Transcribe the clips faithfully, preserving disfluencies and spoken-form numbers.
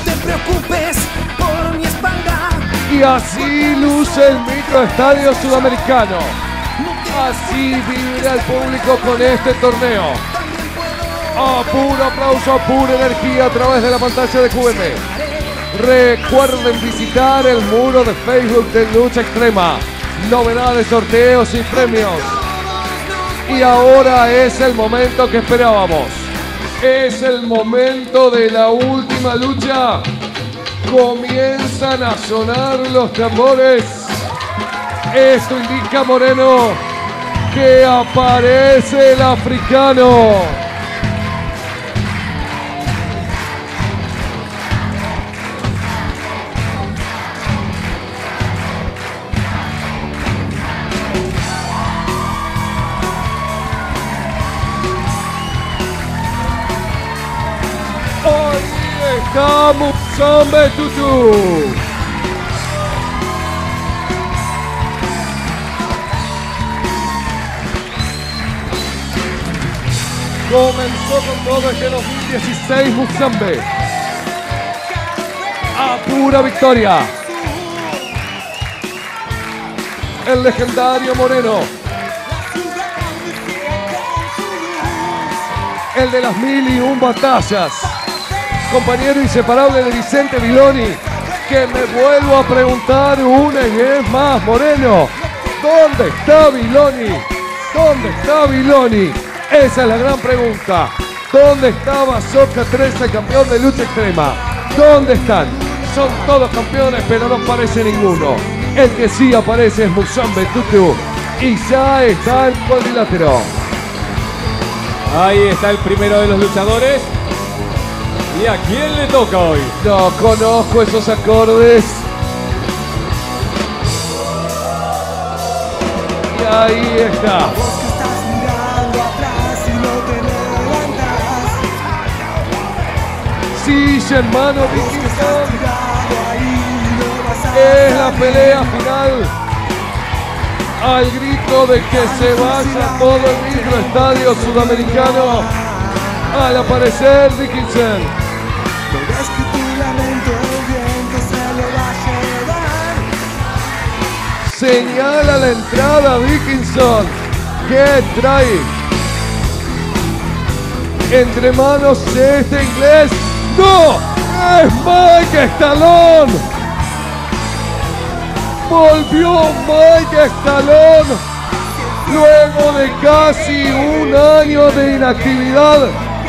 te preocupes por mi espalda. Y así luce el microestadio sudamericano. Así vibra el público con este torneo. A puro aplauso, a pura energía a través de la pantalla de Q M. Recuerden visitar el muro de Facebook de Lucha Extrema. Novedades, sorteos y premios. Y ahora es el momento que esperábamos. Es el momento de la última lucha. Comienzan a sonar los tambores. Esto indica, Moreno, que aparece el africano. Musombe Tutu. Comenzó con todo este dos mil dieciséis Musombe. A pura victoria. El legendario Moreno. El de las mil y un batallas. Compañero inseparable de Vicente Viloni, que me vuelvo a preguntar una vez más, Moreno, ¿dónde está Viloni? ¿Dónde está Viloni? Esa es la gran pregunta. ¿Dónde está Bazooka trece, campeón de lucha extrema? ¿Dónde están? Son todos campeones, pero no aparece ninguno. El que sí aparece es Musombe Tutu, y ya está el cuadrilátero. Ahí está el primero de los luchadores. ¿Y a quién le toca hoy? No conozco esos acordes. Y ahí está. Vos que estás mirando atrás y no te levantas. Sí, hermano Dickinson. Ahí no vas a Es la pelea final. Al grito de que se vaya todo el microestadio sudamericano. Al aparecer Dickinson. Es que tu lamento el viento se lo va a llevar. Señala la entrada Dickinson. ¿Qué trae? Entre manos este inglés. ¡No! ¡Es Mike Stallone! Volvió Mike Stallone. Luego de casi un año de inactividad.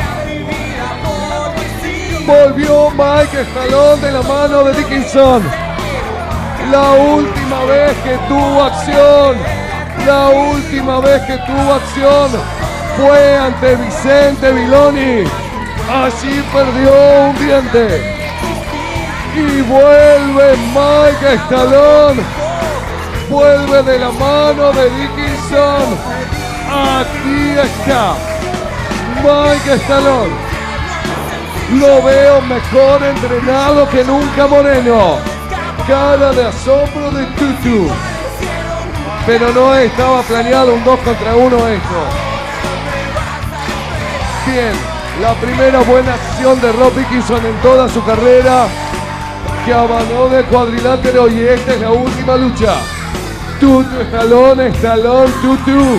Volvió Mike Stallone de la mano de Dickinson. La última vez que tuvo acción, la última vez que tuvo acción fue ante Vicente Viloni. Allí perdió un diente. Y vuelve Mike Stallone. Vuelve de la mano de Dickinson. Aquí está Mike Stallone. Lo veo mejor entrenado que nunca, Moreno. Cara de asombro de Tutu. Pero no estaba planeado un dos contra uno esto. Bien, la primera buena acción de Rob Dickinson en toda su carrera, que abandonó el cuadrilátero, y esta es la última lucha. Tutu, Stallone, Stallone, Tutu.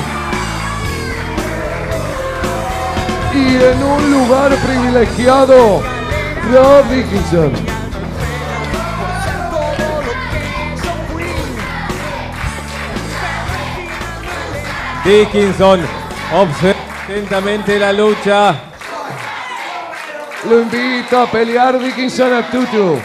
Y en un lugar privilegiado, Rob Dickinson. Dickinson observa atentamente la lucha. Lo invita a pelear Dickinson a Tutu.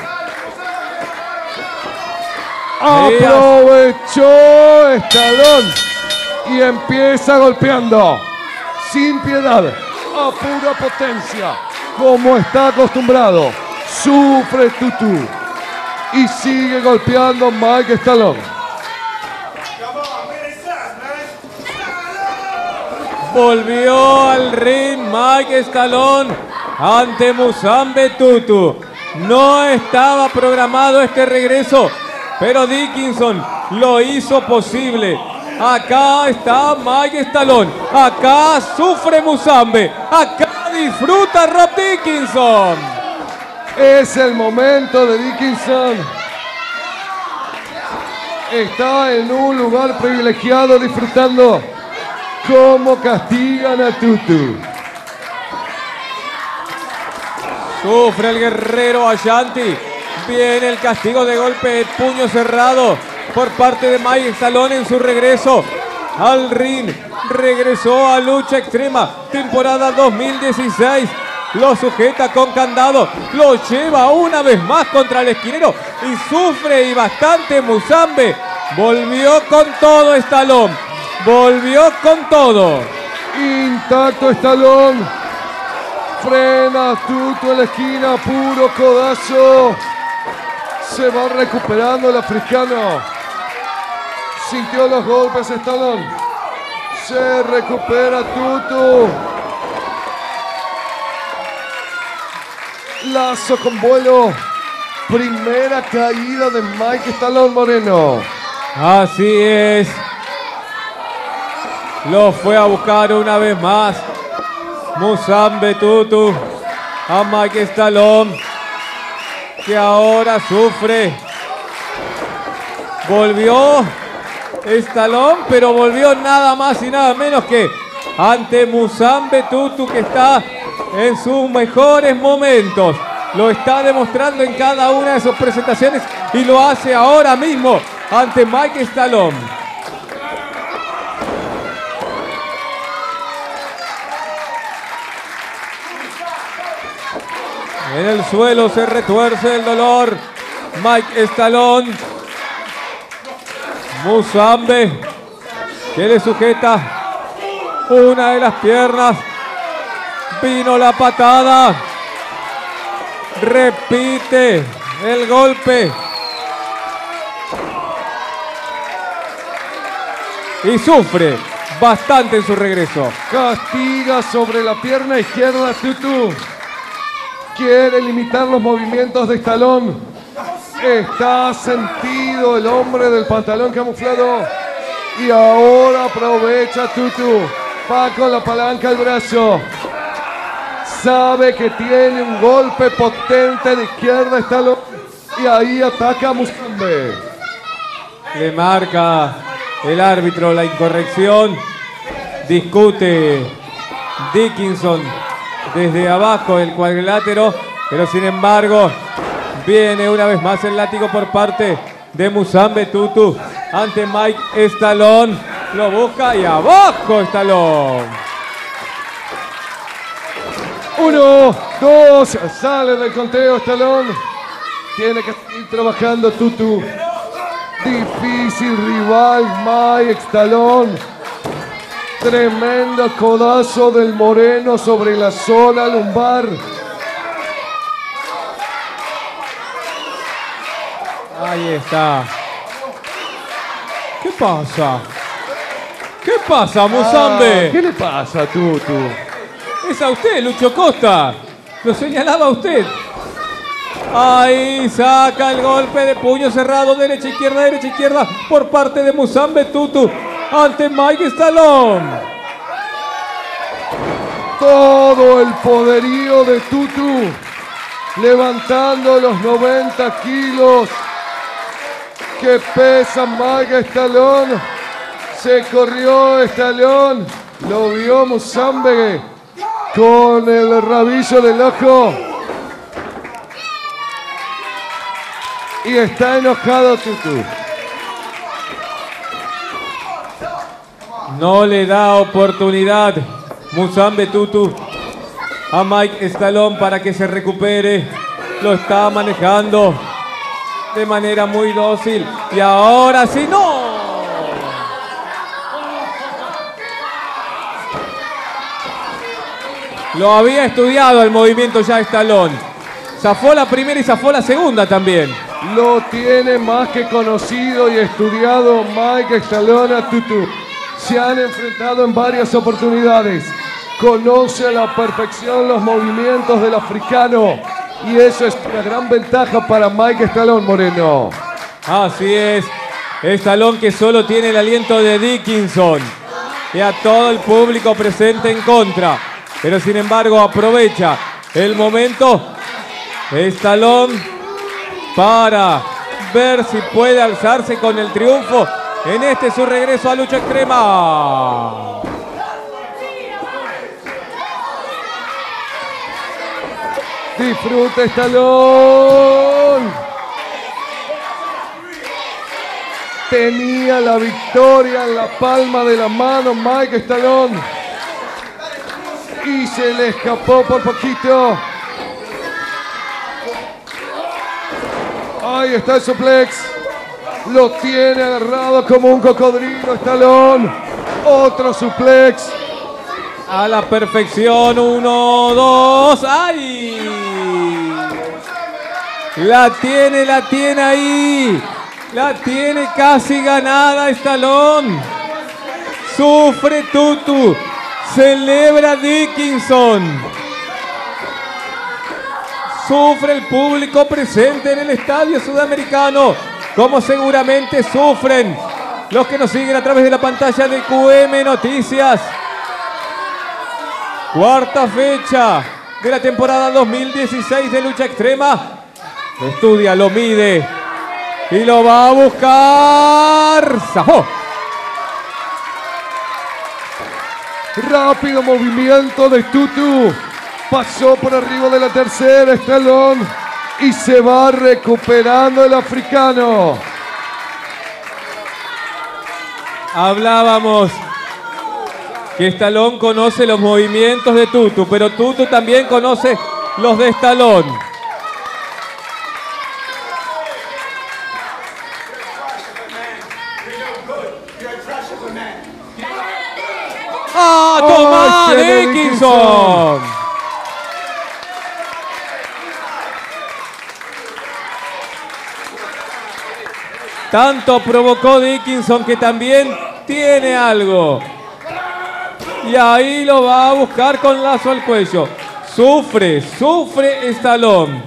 Aprovechó Stallone y empieza golpeando sin piedad, a pura potencia, como está acostumbrado. Sufre Tutu y sigue golpeando Mike Stallone. Volvió al ring Mike Stallone ante Musombe Tutu. No estaba programado este regreso, pero Dickinson lo hizo posible. Acá está Mike Stallone. Acá sufre Musombe. Acá disfruta Rob Dickinson. Es el momento de Dickinson. Está en un lugar privilegiado disfrutando cómo castigan a Tutu. Sufre el guerrero Ashanti. Viene el castigo de golpe de puño cerrado por parte de Mike Stallone en su regreso al ring. Regresó a Lucha Extrema, temporada dos mil dieciséis. Lo sujeta con candado, lo lleva una vez más contra el esquinero y sufre y bastante Musambe. Volvió con todo Stallone, volvió con todo. Intacto Stallone. Frena Tutu en la esquina, puro codazo. Se va recuperando el africano. Sintió los golpes Stallone. Se recupera Tutu. Lazo con vuelo. Primera caída de Mike Stallone Moreno. Así es. Lo fue a buscar una vez más Musambe Tutu a Mike Stallone, que ahora sufre. Volvió Stallone, pero volvió nada más y nada menos que ante Musambe Tutu, que está en sus mejores momentos. Lo está demostrando en cada una de sus presentaciones y lo hace ahora mismo ante Mike Stallone. En el suelo se retuerce el dolor Mike Stallone. Musambe, que le sujeta una de las piernas. Vino la patada. Repite el golpe. Y sufre bastante en su regreso. Castiga sobre la pierna izquierda Tutu. Quiere limitar los movimientos de Stallone. Está sentido el hombre del pantalón camuflado. Y ahora aprovecha Tutu. Va con la palanca al brazo. Sabe que tiene un golpe potente de izquierda Stallone. Y ahí ataca a Musambe. Le marca el árbitro la incorrección. Discute Dickinson desde abajo del cuadrilátero, pero sin embargo viene una vez más el látigo por parte de Musambe Tutu ante Mike Stallone. Lo busca y abajo Stallone. Uno, dos, sale del conteo Stallone. Tiene que seguir trabajando Tutu. Difícil rival Mike Stallone. Tremendo codazo del Moreno sobre la zona lumbar. Ahí está. ¿Qué pasa? ¿Qué pasa, Musambe? Ah, ¿qué le pasa a Tutu? Es a usted, Lucho Costa. Lo señalaba usted. Ahí saca el golpe de puño cerrado, derecha, izquierda, derecha, izquierda, por parte de Musambe Tutu ante Mike Stallone. Todo el poderío de Tutu, levantando los noventa kilos que pesa Mike Stallone. Se corrió Stallone, lo vio Musambe con el rabillo del ojo. Y está enojado Tutu. No le da oportunidad Musambe Tutu a Mike Stallone para que se recupere. Lo está manejando de manera muy dócil. Y ahora sí, no. Lo había estudiado el movimiento ya Stallone. Zafó la primera y zafó la segunda también. Lo tiene más que conocido y estudiado Mike Stallone a Tutu. Se han enfrentado en varias oportunidades. Conoce a la perfección los movimientos del africano. Y eso es una gran ventaja para Mike Stallone Moreno. Así es. Stallone, que solo tiene el aliento de Dickinson. Y a todo el público presente en contra. Pero sin embargo aprovecha el momento Stallone para ver si puede alzarse con el triunfo en este su regreso a lucha extrema. Disfruta Stallone. Tenía la victoria en la palma de la mano Mike Stallone. Y se le escapó por poquito. Ahí está el suplex. Lo tiene agarrado como un cocodrilo Stallone. Otro suplex. A la perfección. Uno, dos. ¡Ay! La tiene, la tiene ahí. La tiene casi ganada Stallone. Sufre Tutu. Celebra Dickinson. Sufre el público presente en el estadio sudamericano, como seguramente sufren los que nos siguen a través de la pantalla de Q M Noticias. Cuarta fecha de la temporada dos mil dieciséis de Lucha Extrema. Lo estudia, lo mide y lo va a buscar. ¡Zafó! Rápido movimiento de Tutu. Pasó por arriba de la tercera Stallone y se va recuperando el africano. Hablábamos que Stallone conoce los movimientos de Tutu, pero Tutu también conoce los de Stallone. ¡Ah, toma! ¡Oh, Dickinson! Tanto provocó Dickinson que también tiene algo. Y ahí lo va a buscar con lazo al cuello. Sufre, sufre Stallone.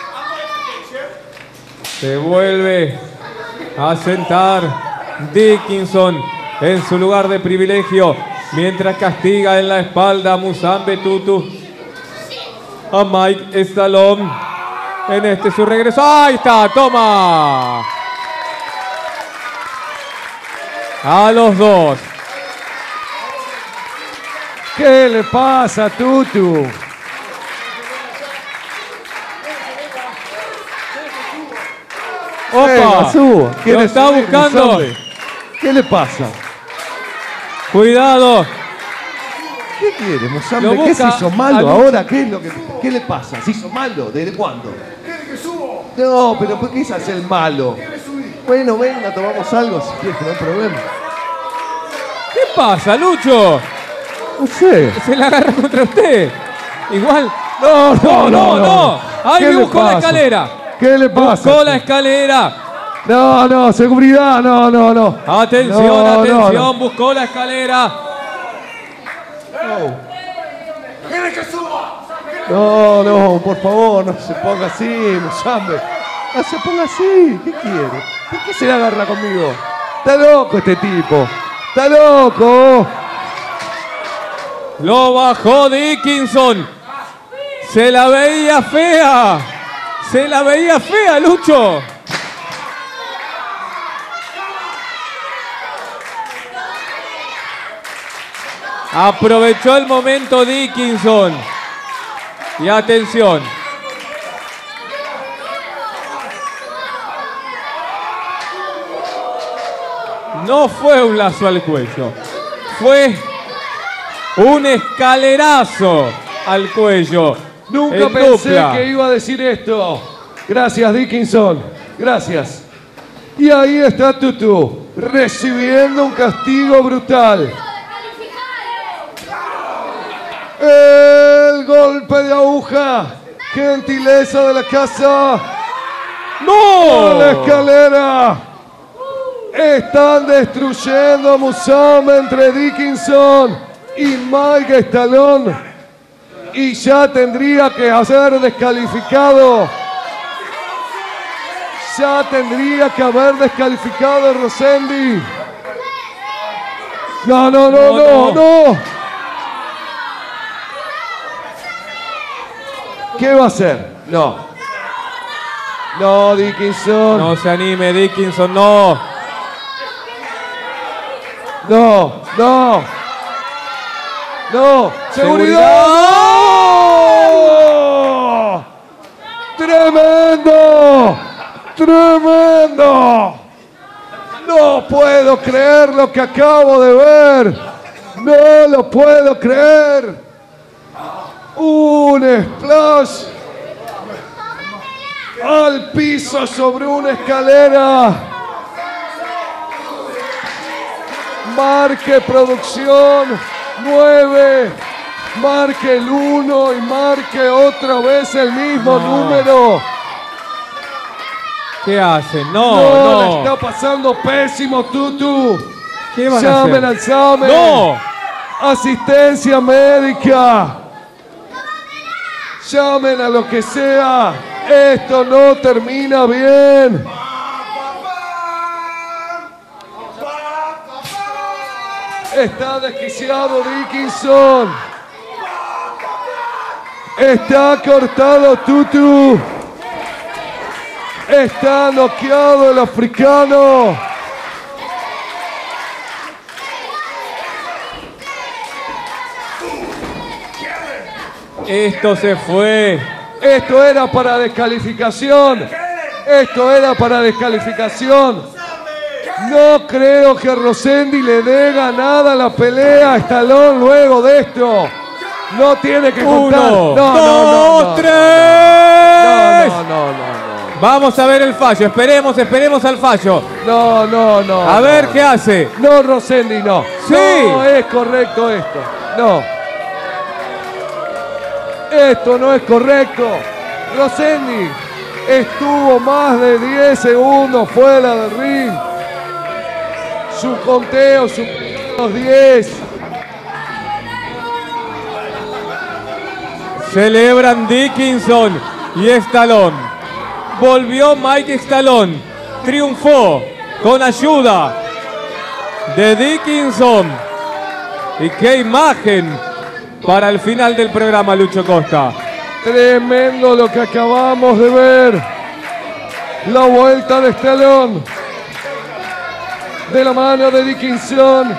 Se vuelve a sentar Dickinson en su lugar de privilegio, mientras castiga en la espalda a Musambe Tutu a Mike Stallone en este su regreso. ¡Ahí está! ¡Toma! A los dos. ¿Qué le pasa a Tutu? ¡Opa! Lo Lo está buscando. ¿Qué le pasa? Cuidado. ¿Qué quiere, Musambe? Lo ¿Qué se busca hizo malo al- ahora? ¿Qué es lo que qué le pasa? ¿Se hizo malo? ¿Desde cuándo? No, pero ¿por qué se hace el malo? Bueno, venga, tomamos algo si quieres, no hay problema. ¿Qué pasa, Lucho? No sé. Se la agarra contra usted. Igual. No, no, No, no. Ahí ¿Qué le buscó la pasa? escalera. ¿Qué le pasa? Buscó la escalera. No, no, seguridad, no, no, no. Atención, No, no, atención. no. Buscó la escalera. No, no, por favor, no se ponga así, Musambe. No se ponga así. ¿Qué quiere? ¿Por qué se la agarra conmigo? Está loco este tipo. Está loco. Lo bajó Dickinson. Se la veía fea. Se la veía fea, Lucho. Aprovechó el momento Dickinson. Y atención. No fue un lazo al cuello. Fue un escalerazo al cuello. Nunca en pensé dupla. que iba a decir esto. Gracias, Dickinson. Gracias. Y ahí está Tutu, recibiendo un castigo brutal. El golpe de aguja. Gentileza de la casa. ¡No! La escalera. Están destruyendo a Musambe entre Dickinson y Mike Stallone. Y ya tendría que ser descalificado. Ya tendría que haber descalificado a Rosendi. No, no, no, no, No, no. ¿Qué va a hacer? No. No, Dickinson. No se anime, Dickinson, no. No, no. No. Seguridad. ¡No! ¡Tremendo! ¡Tremendo! No puedo creer lo que acabo de ver. No lo puedo creer. Un splash al piso sobre una escalera. Marque producción nueve. Marque el uno y marque otra vez el mismo No. número. ¿Qué hace? No, No, la no. está pasando pésimo, Tutu. ¿Qué van a Llamen hacer? al SAME. No. Asistencia médica. Llamen a lo que sea. Esto no termina bien. Está desquiciado Dickinson. Está cortado Tutu. Está noqueado el africano. Esto se fue. Esto era para descalificación. Esto era para descalificación. No creo que Rosendi le dé ganada la pelea a Stallone luego de esto. No tiene que contar. Uno, No, no, no, dos, no, tres. No, no, no, no. Vamos a ver el fallo. Esperemos, esperemos al fallo. No, no, no. A no, ver no. qué hace. No, Rosendi, no. Sí. No es correcto esto. No. Esto no es correcto. Rosendi estuvo más de diez segundos fuera del ring. Su conteo, sus diez. Celebran Dickinson y Stallone. Volvió Mike Stallone. Triunfó con ayuda de Dickinson. Y qué imagen para el final del programa, Lucho Costa. Tremendo lo que acabamos de ver. La vuelta de Stallone de la mano de Dickinson.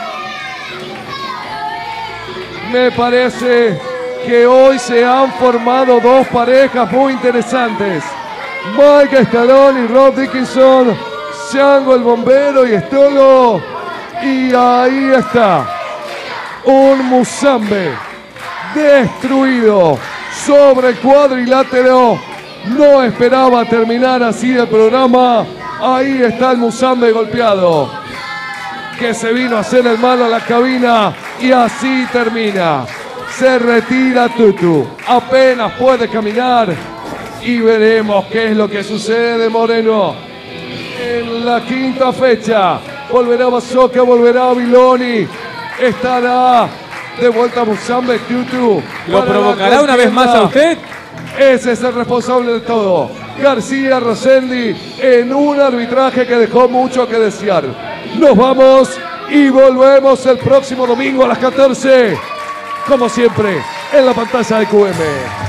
Me parece que hoy se han formado dos parejas muy interesantes. Mike Stallone y Rob Dickinson. Django el bombero y Stolo. Y ahí está. Un Musambe destruido sobre el cuadrilátero. No esperaba terminar así el programa. Ahí está el Musambe golpeado, que se vino a hacer el malo a la cabina. Y así termina. Se retira Tutu. Apenas puede caminar. Y veremos qué es lo que sucede, Moreno. En la quinta fecha volverá Basoka, volverá Viloni. Estará de vuelta Musambe Tutu. ¿Lo para provocará la una vez más a usted? Ese es el responsable de todo. García Rosendi en un arbitraje que dejó mucho que desear. Nos vamos y volvemos el próximo domingo a las catorce. Como siempre, en la pantalla de Q M.